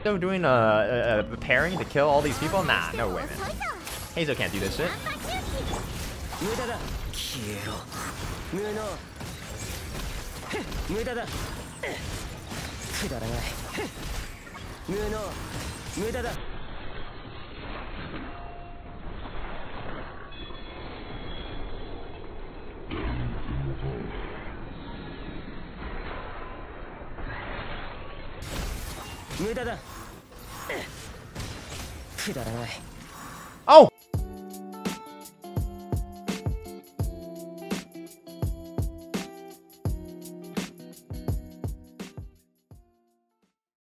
So doing a pairing to kill all these people? Nah, no way, man. Hazel can't do this shit. 無駄だ消えろ無能無駄だくだらない無能無駄だ無駄だくだらない Oh!